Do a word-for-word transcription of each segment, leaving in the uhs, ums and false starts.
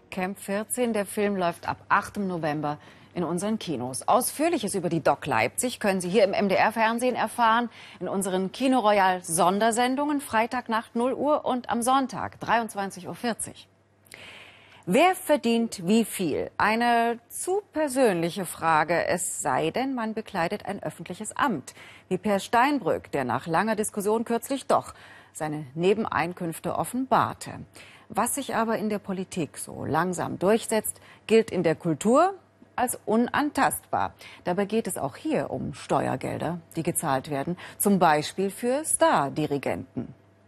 Camp vierzehn. Der Film läuft ab achtem November in unseren Kinos. Ausführliches über die Doc Leipzig können Sie hier im M D R-Fernsehen erfahren, in unseren Kino Royal Sondersendungen, Freitagnacht null Uhr und am Sonntag dreiundzwanzig Uhr vierzig. Wer verdient wie viel? Eine zu persönliche Frage, es sei denn, man bekleidet ein öffentliches Amt. Wie Per Steinbrück, der nach langer Diskussion kürzlich doch seine Nebeneinkünfte offenbarte. Was sich aber in der Politik so langsam durchsetzt, gilt in der Kultur als unantastbar. Dabei geht es auch hier um Steuergelder, die gezahlt werden, zum Beispiel für Stardirigenten.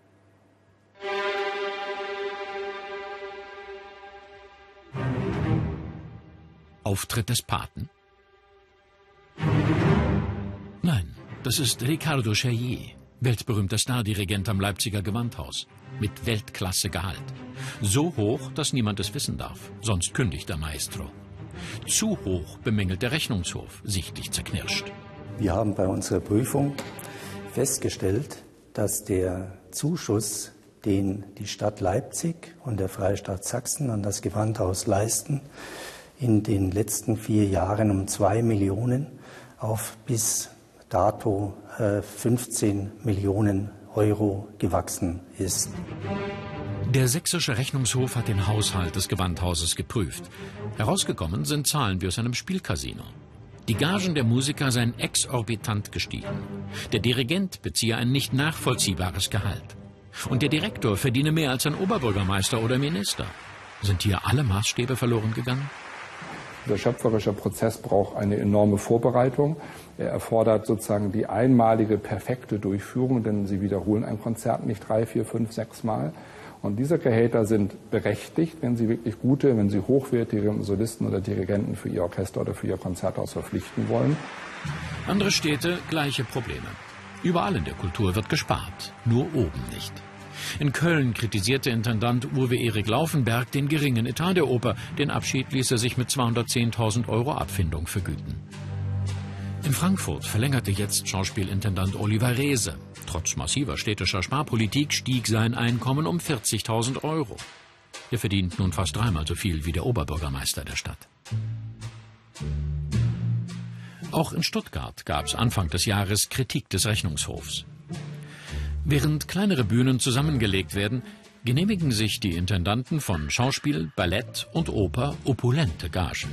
Auftritt des Paten? Nein, das ist Riccardo Chailly, weltberühmter Stardirigent am Leipziger Gewandhaus, mit Weltklasse-Gehalt. So hoch, dass niemand es wissen darf, sonst kündigt der Maestro. Zu hoch bemängelt der Rechnungshof, sichtlich zerknirscht. Wir haben bei unserer Prüfung festgestellt, dass der Zuschuss, den die Stadt Leipzig und der Freistaat Sachsen an das Gewandhaus leisten, in den letzten vier Jahren um zwei Millionen auf bis dato äh, fünfzehn Millionen Euro gewachsen ist. Der sächsische Rechnungshof hat den Haushalt des Gewandhauses geprüft. Herausgekommen sind Zahlen wie aus einem Spielcasino. Die Gagen der Musiker seien exorbitant gestiegen. Der Dirigent beziehe ein nicht nachvollziehbares Gehalt. Und der Direktor verdiene mehr als ein Oberbürgermeister oder Minister. Sind hier alle Maßstäbe verloren gegangen? Der schöpferische Prozess braucht eine enorme Vorbereitung. Er erfordert sozusagen die einmalige, perfekte Durchführung, denn Sie wiederholen ein Konzert nicht drei, vier, fünf, sechs Mal. Und diese Gehälter sind berechtigt, wenn Sie wirklich gute, wenn Sie hochwertige Solisten oder Dirigenten für Ihr Orchester oder für Ihr Konzerthaus verpflichten wollen. Andere Städte gleiche Probleme. Überall in der Kultur wird gespart, nur oben nicht. In Köln kritisierte Intendant Uwe Erik Laufenberg den geringen Etat der Oper. Den Abschied ließ er sich mit zweihundertzehntausend Euro Abfindung vergüten. In Frankfurt verlängerte jetzt Schauspielintendant Oliver Reese. Trotz massiver städtischer Sparpolitik stieg sein Einkommen um vierzigtausend Euro. Er verdient nun fast dreimal so viel wie der Oberbürgermeister der Stadt. Auch in Stuttgart gab es Anfang des Jahres Kritik des Rechnungshofs. Während kleinere Bühnen zusammengelegt werden, genehmigen sich die Intendanten von Schauspiel, Ballett und Oper opulente Gagen.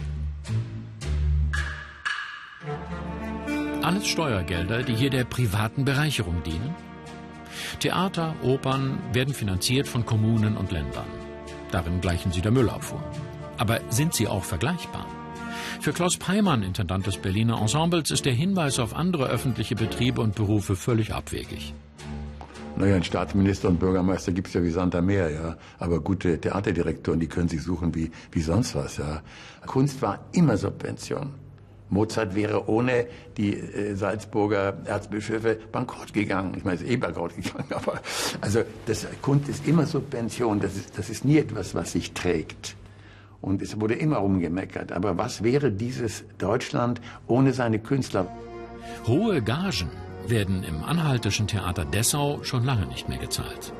Alles Steuergelder, die hier der privaten Bereicherung dienen. Theater, Opern werden finanziert von Kommunen und Ländern. Darin gleichen sie der Müllabfuhr. Aber sind sie auch vergleichbar? Für Klaus Peimann, Intendant des Berliner Ensembles, ist der Hinweis auf andere öffentliche Betriebe und Berufe völlig abwegig. Naja, einen Staatsminister und Bürgermeister gibt es ja wie Sand am Meer, ja. Aber gute Theaterdirektoren, die können sich suchen wie, wie sonst was, ja. Kunst war immer Subvention. Mozart wäre ohne die äh, Salzburger Erzbischöfe bankrott gegangen. Ich meine, es ist eh bankrott gegangen, aber also das, Kunst ist immer Subvention. Das ist, das ist nie etwas, was sich trägt. Und es wurde immer rumgemeckert. Aber was wäre dieses Deutschland ohne seine Künstler? Hohe Gagen werden im Anhaltischen Theater Dessau schon lange nicht mehr gezahlt.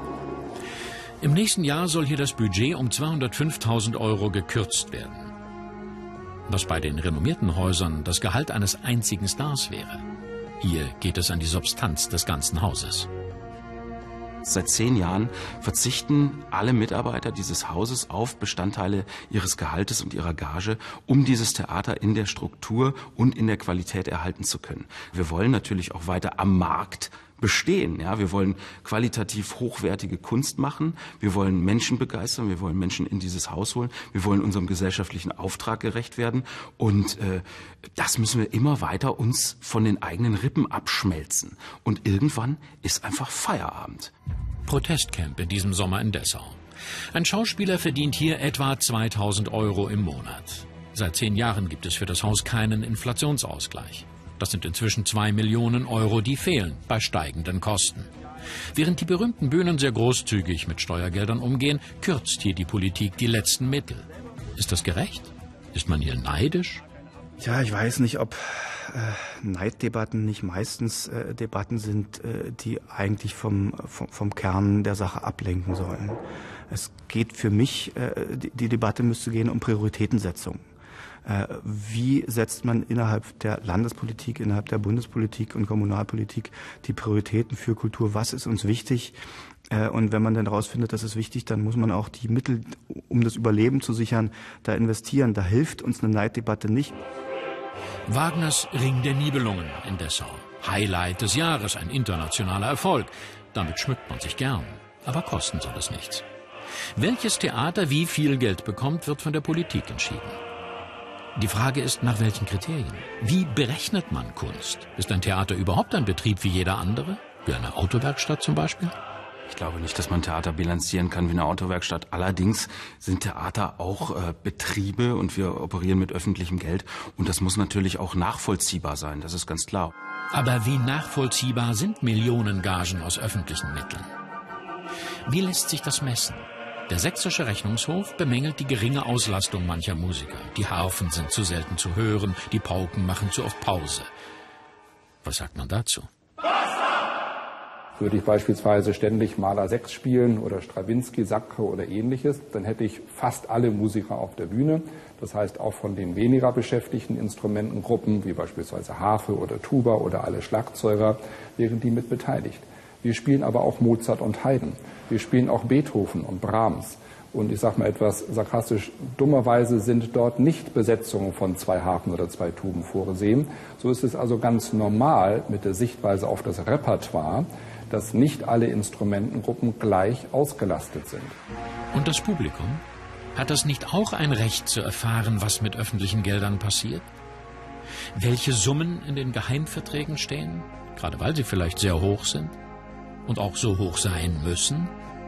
Im nächsten Jahr soll hier das Budget um zweihundertfünftausend Euro gekürzt werden. Was bei den renommierten Häusern das Gehalt eines einzigen Stars wäre. Hier geht es an die Substanz des ganzen Hauses. Seit zehn Jahren verzichten alle Mitarbeiter dieses Hauses auf Bestandteile ihres Gehaltes und ihrer Gage, um dieses Theater in der Struktur und in der Qualität erhalten zu können. Wir wollen natürlich auch weiter am Markt bestehen. Ja, wir wollen qualitativ hochwertige Kunst machen. Wir wollen Menschen begeistern. Wir wollen Menschen in dieses Haus holen. Wir wollen unserem gesellschaftlichen Auftrag gerecht werden. Und äh, das müssen wir immer weiter uns von den eigenen Rippen abschmelzen. Und irgendwann ist einfach Feierabend. Protestcamp in diesem Sommer in Dessau. Ein Schauspieler verdient hier etwa zweitausend Euro im Monat. Seit zehn Jahren gibt es für das Haus keinen Inflationsausgleich. Das sind inzwischen zwei Millionen Euro, die fehlen bei steigenden Kosten. Während die berühmten Bühnen sehr großzügig mit Steuergeldern umgehen, kürzt hier die Politik die letzten Mittel. Ist das gerecht? Ist man hier neidisch? Ja, ich weiß nicht, ob äh, Neiddebatten nicht meistens äh, Debatten sind, äh, die eigentlich vom, vom, vom Kern der Sache ablenken sollen. Es geht für mich, äh, die, die Debatte müsste gehen um Prioritätensetzung. Äh, wie setzt man innerhalb der Landespolitik, innerhalb der Bundespolitik und Kommunalpolitik die Prioritäten für Kultur? Was ist uns wichtig? Äh, und wenn man dann herausfindet, das ist wichtig, dann muss man auch die Mittel, um das Überleben zu sichern, da investieren. Da hilft uns eine Neiddebatte nicht. Wagners Ring der Nibelungen in Dessau. Highlight des Jahres, ein internationaler Erfolg. Damit schmückt man sich gern. Aber kosten soll es nichts. Welches Theater wie viel Geld bekommt, wird von der Politik entschieden. Die Frage ist, nach welchen Kriterien? Wie berechnet man Kunst? Ist ein Theater überhaupt ein Betrieb wie jeder andere? Wie eine Autowerkstatt zum Beispiel? Ich glaube nicht, dass man Theater bilanzieren kann wie eine Autowerkstatt. Allerdings sind Theater auch äh, Betriebe und wir operieren mit öffentlichem Geld. Und das muss natürlich auch nachvollziehbar sein, das ist ganz klar. Aber wie nachvollziehbar sind Millionengagen aus öffentlichen Mitteln? Wie lässt sich das messen? Der Sächsische Rechnungshof bemängelt die geringe Auslastung mancher Musiker. Die Harfen sind zu selten zu hören, die Pauken machen zu oft Pause. Was sagt man dazu? Würde ich beispielsweise ständig Mahler sechs spielen oder Strawinsky, Sacre oder ähnliches, dann hätte ich fast alle Musiker auf der Bühne. Das heißt auch von den weniger beschäftigten Instrumentengruppen, wie beispielsweise Harfe oder Tuba oder alle Schlagzeuger, wären die mit beteiligt. Wir spielen aber auch Mozart und Haydn. Wir spielen auch Beethoven und Brahms. Und ich sage mal etwas sarkastisch, dummerweise sind dort nicht Besetzungen von zwei Harfen oder zwei Tuben vorgesehen. So ist es also ganz normal mit der Sichtweise auf das Repertoire, dass nicht alle Instrumentengruppen gleich ausgelastet sind. Und das Publikum? Hat das nicht auch ein Recht zu erfahren, was mit öffentlichen Geldern passiert? Welche Summen in den Geheimverträgen stehen, gerade weil sie vielleicht sehr hoch sind und auch so hoch sein müssen?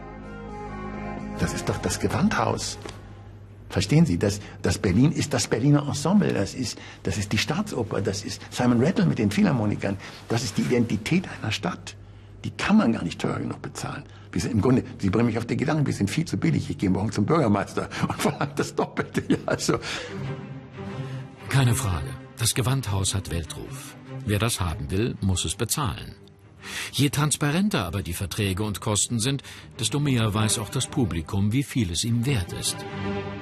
Das ist doch das Gewandhaus. Verstehen Sie, das, das Berlin ist das Berliner Ensemble, das ist, das ist die Staatsoper, das ist Simon Rattle mit den Philharmonikern, das ist die Identität einer Stadt. Die kann man gar nicht teuer genug bezahlen. Wir sind im Grunde, Sie bringen mich auf den Gedanken, wir sind viel zu billig. Ich gehe morgen zum Bürgermeister und verlange das Doppelte. Ja, also. Keine Frage, das Gewandhaus hat Weltruf. Wer das haben will, muss es bezahlen. Je transparenter aber die Verträge und Kosten sind, desto mehr weiß auch das Publikum, wie viel es ihm wert ist.